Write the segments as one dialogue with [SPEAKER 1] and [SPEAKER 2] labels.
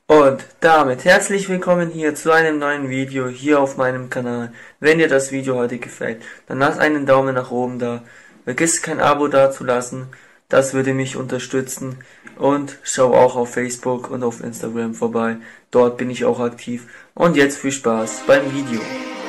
[SPEAKER 1] Und damit herzlich willkommen hier zu einem neuen Video hier auf meinem Kanal. Wenn dir das Video heute gefällt, dann lass einen Daumen nach oben da. Vergiss kein Abo dazulassen, das würde mich unterstützen. Und schau auch auf Facebook und auf Instagram vorbei, dort bin ich auch aktiv. Und jetzt viel Spaß beim Video.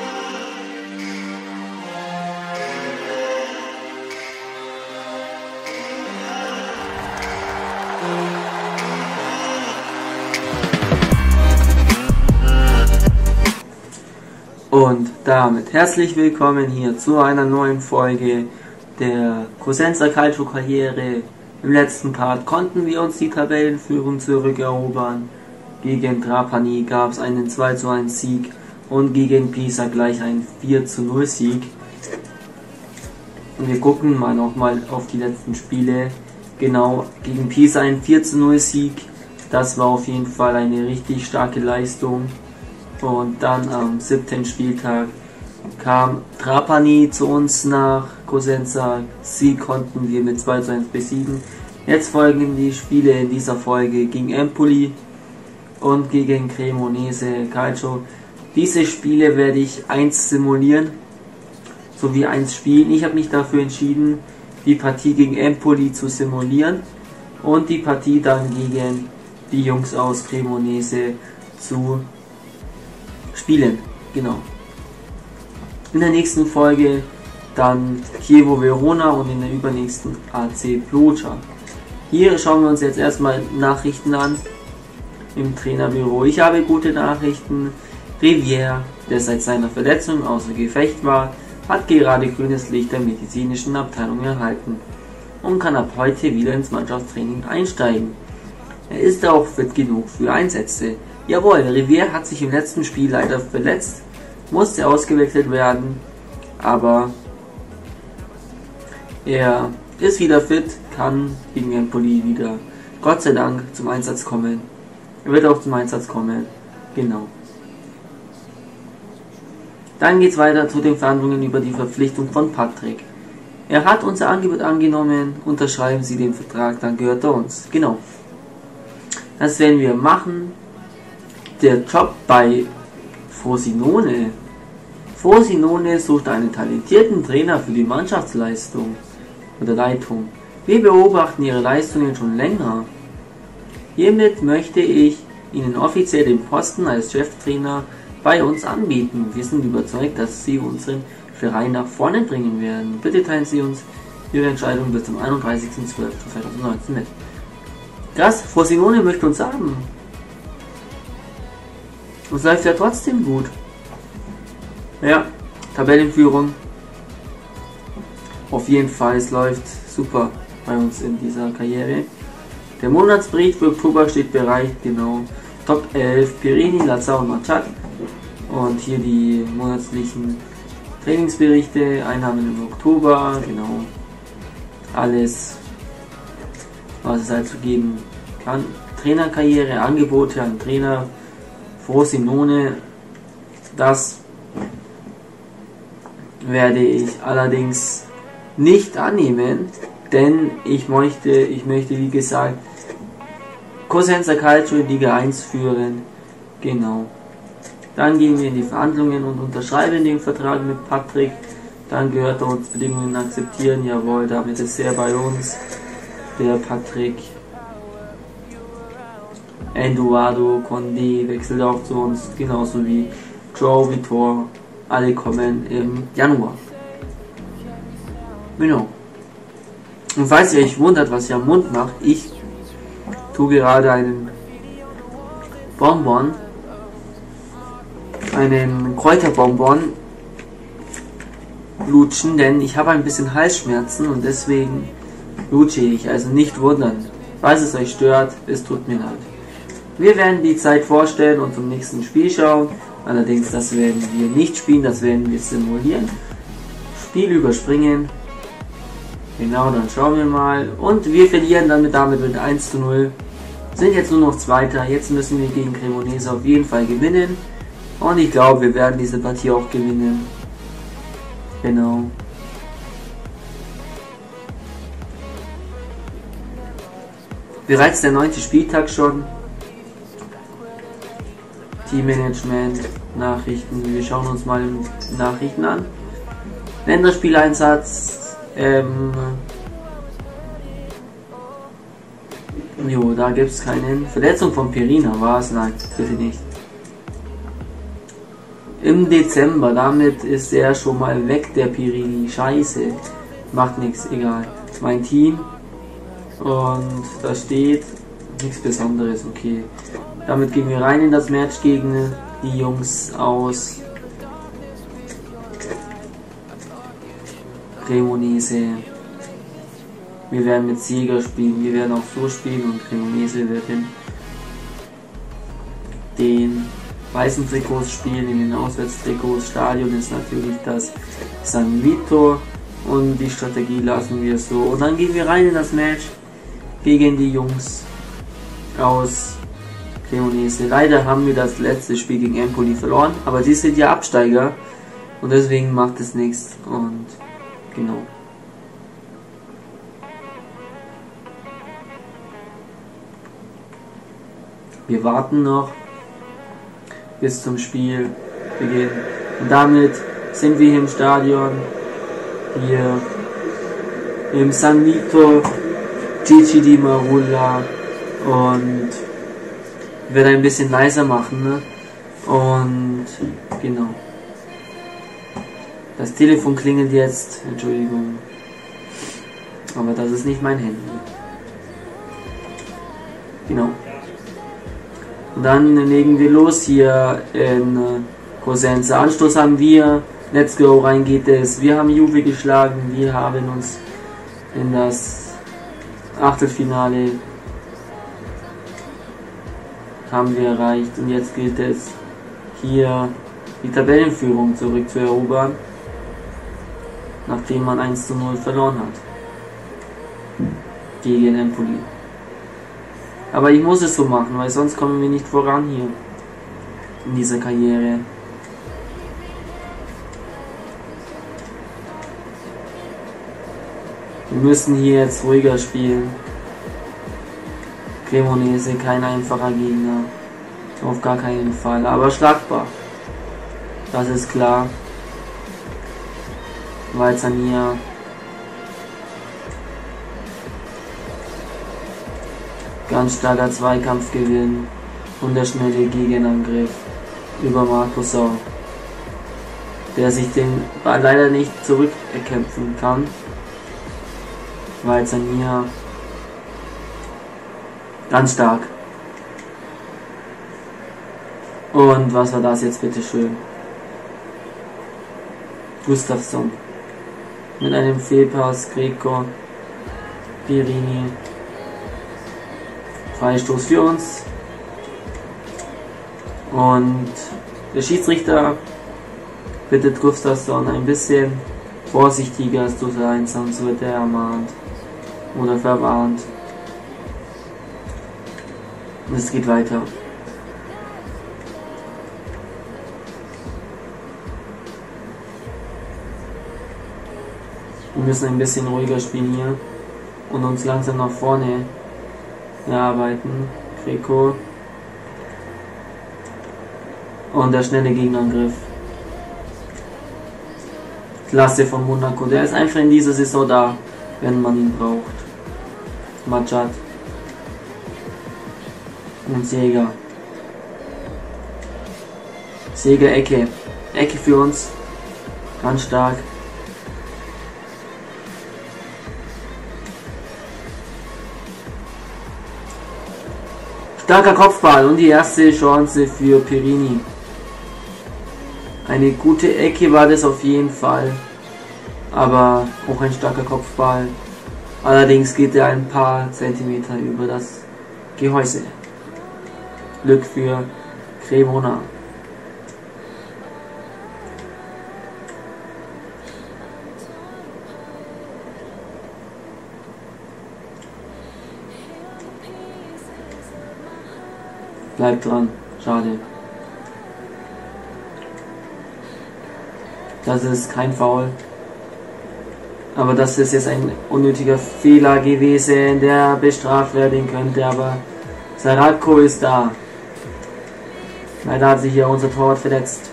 [SPEAKER 1] Und damit herzlich willkommen hier zu einer neuen Folge der Cosenza Calcio Karriere. Im letzten Part konnten wir uns die Tabellenführung zurückerobern. Gegen Trapani gab es einen 2:1 Sieg und gegen Pisa gleich einen 4:0 Sieg. Und wir gucken mal nochmal auf die letzten Spiele. Genau, gegen Pisa ein 4:0 Sieg. Das war auf jeden Fall eine richtig starke Leistung. Und dann am 7. Spieltag kam Trapani zu uns nach Cosenza. Sie konnten wir mit 2:1 besiegen. Jetzt folgen die Spiele in dieser Folge gegen Empoli und gegen Cremonese Calcio. Diese Spiele werde ich 1 simulieren, sowie 1 spielen. Ich habe mich dafür entschieden, die Partie gegen Empoli zu simulieren und die Partie dann gegen die Jungs aus Cremonese zu spielen. Genau. In der nächsten Folge dann Chievo Verona und in der übernächsten AC Perugia. Hier schauen wir uns jetzt erstmal Nachrichten an im Trainerbüro. Ich habe gute Nachrichten. Rivière, der seit seiner Verletzung außer Gefecht war, hat gerade grünes Licht der medizinischen Abteilung erhalten und kann ab heute wieder ins Mannschaftstraining einsteigen. Er ist auch fit genug für Einsätze. Jawohl, Rivière hat sich im letzten Spiel leider verletzt, musste ausgewechselt werden, aber er ist wieder fit, kann gegen Empoli wieder, Gott sei Dank, zum Einsatz kommen. Er wird auch zum Einsatz kommen, genau. Dann geht's weiter zu den Verhandlungen über die Verpflichtung von Patrick. Er hat unser Angebot angenommen, unterschreiben Sie den Vertrag, dann gehört er uns. Genau. Das werden wir machen. Der Job bei Frosinone. Frosinone sucht einen talentierten Trainer für die Mannschaftsleistung oder Leitung. Wir beobachten ihre Leistungen schon länger. Hiermit möchte ich Ihnen offiziell den Posten als Cheftrainer bei uns anbieten. Wir sind überzeugt, dass Sie unseren Verein nach vorne bringen werden. Bitte teilen Sie uns Ihre Entscheidung bis zum 31.12.2019 mit. Krass, Frosinone möchte uns haben. Und es läuft ja trotzdem gut. Ja, Tabellenführung. Auf jeden Fall, es läuft super bei uns in dieser Karriere. Der Monatsbericht für Oktober steht bereit, genau. Top 11, Perini, Lazar und Machat. Und hier die monatlichen Trainingsberichte, Einnahmen im Oktober, genau. Alles, was es halt zu geben kann. Trainerkarriere, Angebote an Trainer. Frosinone, das werde ich allerdings nicht annehmen, denn ich möchte wie gesagt Cosenza Calcio in Liga 1 führen, genau. Dann gehen wir in die Verhandlungen und unterschreiben den Vertrag mit Patrick, dann gehört er uns, Bedingungen akzeptieren, jawohl, damit ist er bei uns, der Patrick. Eduardo Condé wechselt auch zu uns, genauso wie Joe Vitor. Alle kommen im Januar. Genau. Und falls ihr euch wundert, was ihr am Mund macht, ich tue gerade einen Bonbon, einen Kräuterbonbon lutschen, denn ich habe ein bisschen Halsschmerzen und deswegen lutsche ich. Also nicht wundern. Falls es euch stört, es tut mir leid. Wir werden die Zeit vorstellen und zum nächsten Spiel schauen. Allerdings, das werden wir nicht spielen, das werden wir simulieren. Spiel überspringen. Genau, dann schauen wir mal. Und wir verlieren damit mit 1:0. Sind jetzt nur noch Zweiter. Jetzt müssen wir gegen Cremonese auf jeden Fall gewinnen. Und ich glaube, wir werden diese Partie auch gewinnen. Genau. Bereits der 9. Spieltag schon. Teammanagement, Nachrichten. Wir schauen uns mal die Nachrichten an. Länderspieleinsatz. Jo, da gibt es keine Verletzung von Perina, war es? Nein, bitte nicht. Im Dezember, damit ist er schon mal weg, der Pirini. Scheiße. Macht nichts, egal. Mein Team. Und da steht nichts Besonderes, okay. Damit gehen wir rein in das Match gegen die Jungs aus Cremonese. Wir werden mit Sieger spielen, wir werden auch so spielen und Cremonese wird in den weißen Trikots spielen, in den Auswärtstrikots. Stadion ist natürlich das San Vito und die Strategie lassen wir so. Und dann gehen wir rein in das Match gegen die Jungs aus Cremonese. Leider haben wir das letzte Spiel gegen Empoli verloren, aber die sind ja Absteiger und deswegen macht es nichts und genau. Wir warten noch bis zum Spielbeginn. Und damit sind wir im Stadion, hier im San Vito Gigi Di Marulla, und werde ein bisschen leiser machen, ne? Und genau. Das Telefon klingelt jetzt, Entschuldigung, aber das ist nicht mein Handy. Genau. Und dann legen wir los hier in Cosenza. Anstoß haben wir. Let's go, rein geht es. Wir haben Juve geschlagen. Wir haben uns in das Achtelfinale haben wir erreicht. Und jetzt gilt es, hier die Tabellenführung zurückzuerobern, nachdem man 1:0 verloren hat gegen Empoli. Aber ich muss es so machen, weil sonst kommen wir nicht voran hier in dieser Karriere. Wir müssen hier jetzt ruhiger spielen. Cremonese, kein einfacher Gegner. Auf gar keinen Fall, aber schlagbar. Das ist klar. Valzania. Ganz starker Zweikampfgewinn und der schnelle Gegenangriff über Markus Sau, der sich den Ball leider nicht zurückerkämpfen kann, weil Zania ganz stark. Und was war das jetzt bitte schön? Gustafsson mit einem Fehlpass, Greco, Pirini. Freistoß für uns. Und der Schiedsrichter bittet Gustafsson ein bisschen vorsichtiger zu sein, sonst wird er ermahnt oder verwarnt. Und es geht weiter. Wir müssen ein bisschen ruhiger spielen hier und uns langsam nach vorne erarbeiten. Greco. Und der schnelle Gegenangriff. Klasse von Monaco. Der ist einfach in dieser Saison da, wenn man ihn braucht. Machat. Und Seger. Seger Ecke. Ecke für uns. Ganz stark. Starker Kopfball und die erste Chance für Pirini. Eine gute Ecke war das auf jeden Fall, aber auch ein starker Kopfball. Allerdings geht er ein paar Zentimeter über das Gehäuse. Glück für Cremona. Bleibt dran, schade. Das ist kein Foul. Aber das ist jetzt ein unnötiger Fehler gewesen, der bestraft werden könnte, aber Sarako ist da. Leider hat sich hier unser Torwart verletzt.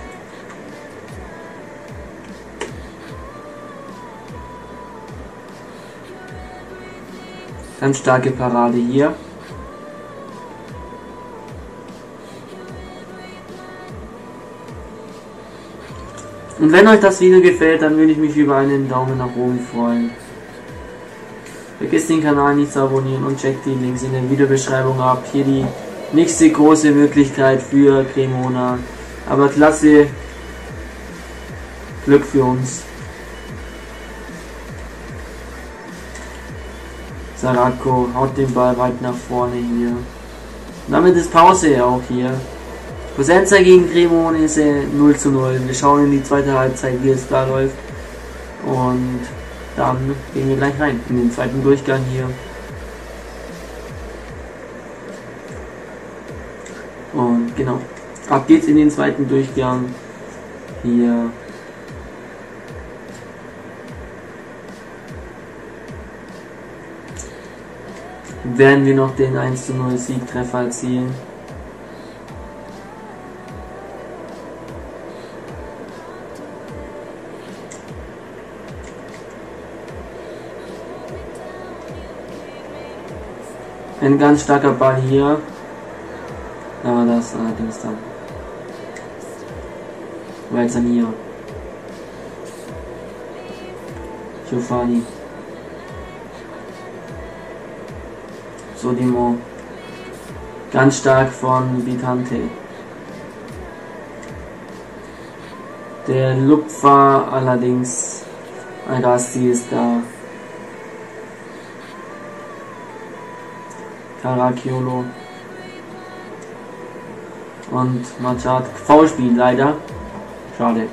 [SPEAKER 1] Ganz starke Parade hier. Und wenn euch das Video gefällt, dann würde ich mich über einen Daumen nach oben freuen. Vergesst den Kanal nicht zu abonnieren und checkt die Links in der Videobeschreibung ab. Hier die nächste große Möglichkeit für Cremona. Aber klasse, Glück für uns. Sarako haut den Ball weit nach vorne hier. Und damit ist Pause auch hier. Cosenza gegen Cremonese 0:0. Wir schauen in die zweite Halbzeit, wie es da läuft. Und dann gehen wir gleich rein in den zweiten Durchgang hier. Und genau, ab geht's in den zweiten Durchgang. Hier. Werden wir noch den 1:0 Siegtreffer erzielen. Ein ganz starker Ball hier. Aber das allerdings dann. Weiter hier. Giovanni. Sodimo. Ganz stark von Bitante. Der Lupfer allerdings. Agasti ist da. Caracciolo und Machad. Foulspiel leider. Schade.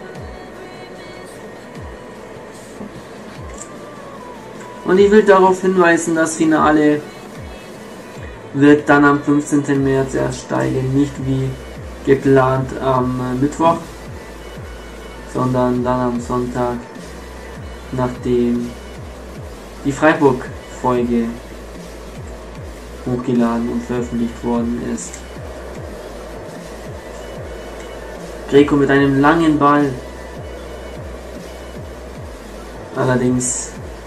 [SPEAKER 1] Und ich will darauf hinweisen, das Finale wird dann am 15. März erst steigen. Nicht wie geplant am Mittwoch, sondern dann am Sonntag, nachdem die Freiburg-Folge hochgeladen und veröffentlicht worden ist. Greco mit einem langen Ball. Allerdings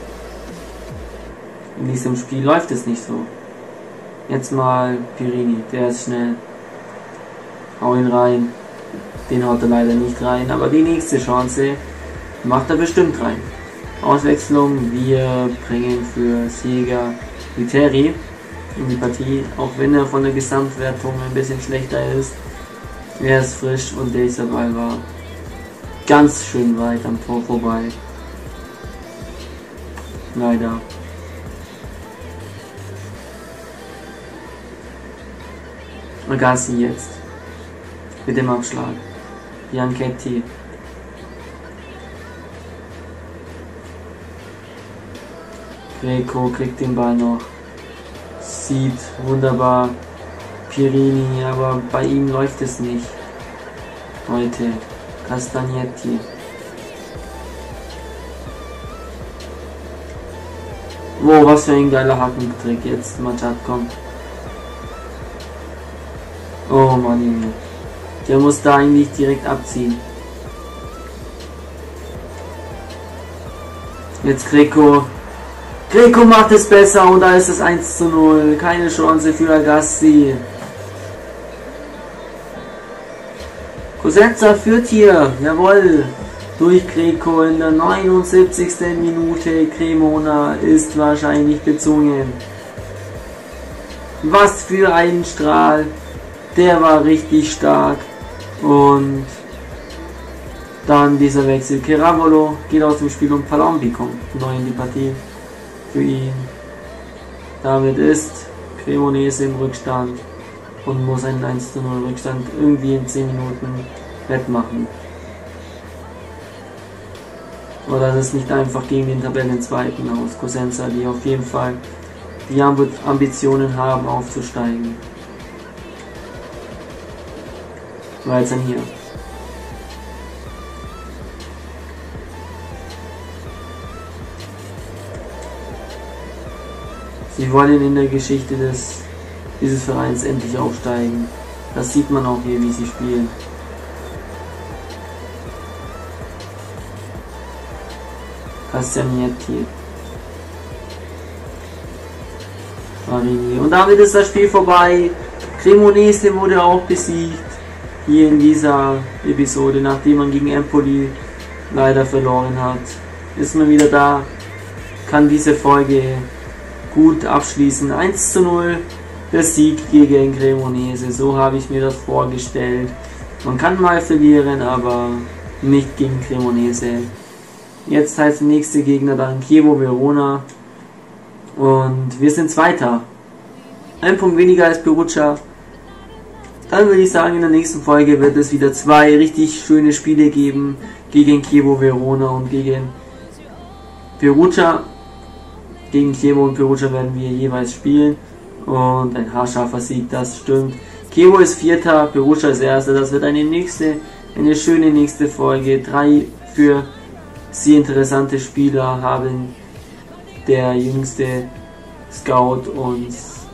[SPEAKER 1] in diesem Spiel läuft es nicht so. Jetzt mal Pirini, der ist schnell. Hau ihn rein. Den haut er leider nicht rein, aber die nächste Chance macht er bestimmt rein. Auswechslung, wir bringen für Sieger Viteri in die Partie, auch wenn er von der Gesamtwertung ein bisschen schlechter ist. Er ist frisch und dieser Ball war ganz schön weit am Tor vorbei. Leider. Agassi jetzt mit dem Abschlag. Bianchetti. Greco kriegt den Ball noch. Sieht wunderbar Pirini, aber bei ihm läuft es nicht. Heute Castagnetti. Wow, was für ein geiler Hackentrick. Jetzt Machad kommt. Oh Mann, Junge. Der muss da eigentlich direkt abziehen. Jetzt Greco. Greco macht es besser und da ist es 1:0. Keine Chance für Agassi. Cosenza führt hier. Jawohl. Durch Greco in der 79. Minute. Cremona ist wahrscheinlich bezwungen. Was für ein Strahl. Der war richtig stark. Und dann dieser Wechsel. Ceravolo geht aus dem Spiel und Palombi kommt neu in die Partie. Für ihn. Damit ist Cremonese im Rückstand und muss einen 1:0 Rückstand irgendwie in 10 Minuten wettmachen. Oder das ist nicht einfach gegen den Tabellenzweiten aus Cosenza, die auf jeden Fall die Ambitionen haben aufzusteigen. Weiter hier. Sie wollen in der Geschichte dieses Vereins endlich aufsteigen. Das sieht man auch hier, wie sie spielen. Castagnetti. Marini. Und damit ist das Spiel vorbei. Cremonese wurde auch besiegt. Hier in dieser Episode, nachdem man gegen Empoli leider verloren hat. Ist man wieder da. Kann diese Folge gut abschließen. 1:0. Der Sieg gegen Cremonese. So habe ich mir das vorgestellt. Man kann mal verlieren, aber nicht gegen Cremonese. Jetzt heißt der nächste Gegner dann Chievo Verona. Und wir sind Zweiter. Ein Punkt weniger als Perugia. Dann würde ich sagen, in der nächsten Folge wird es wieder 2 richtig schöne Spiele geben. Gegen Chievo Verona und gegen Perugia. Gegen Chievo und Perugia werden wir jeweils spielen. Und ein haarscharfer Sieg, das stimmt. Chievo ist Vierter, Perugia ist Erster. Das wird eine schöne nächste Folge. 3 für sehr interessante Spieler haben der jüngste Scout uns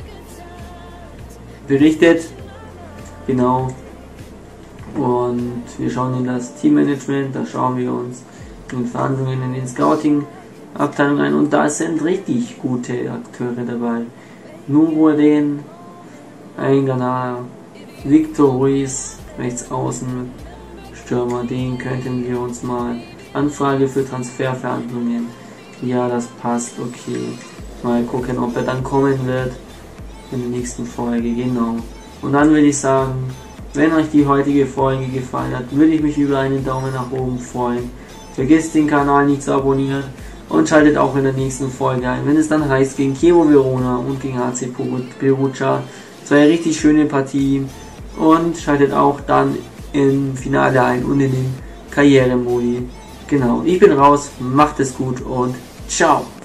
[SPEAKER 1] berichtet. Genau. Und wir schauen in das Teammanagement, da schauen wir uns in Verhandlungen in den Scouting-Abteilungen ein und da sind richtig gute Akteure dabei. Nuroden, Einganar, Victor Ruiz, rechts außen, Stürmer, den könnten wir uns mal Anfrage für Transferverhandlungen. Ja, das passt, okay. Mal gucken, ob er dann kommen wird in der nächsten Folge, genau. Und dann würde ich sagen, wenn euch die heutige Folge gefallen hat, würde ich mich über einen Daumen nach oben freuen. Vergesst den Kanal nicht zu abonnieren und schaltet auch in der nächsten Folge ein, wenn es dann heißt gegen Chievo Verona und gegen AC Perugia. 2 richtig schöne Partien und schaltet auch dann im Finale ein und in den Karrieremodi. Genau, ich bin raus, macht es gut und ciao!